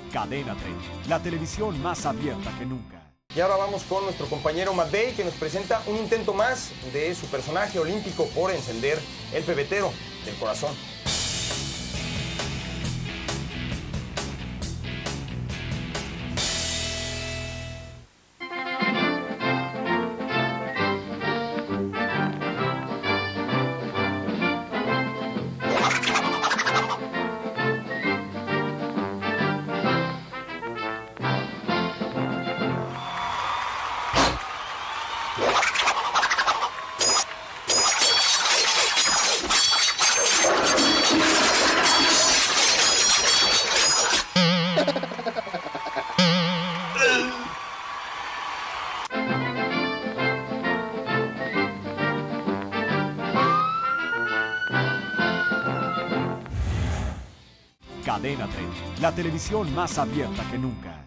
Cadena 30, la televisión más abierta que nunca. Y ahora vamos con nuestro compañero Matt Bay, que nos presenta un intento más de su personaje olímpico por encender el pebetero del corazón. Cadena 30, la televisión más abierta que nunca.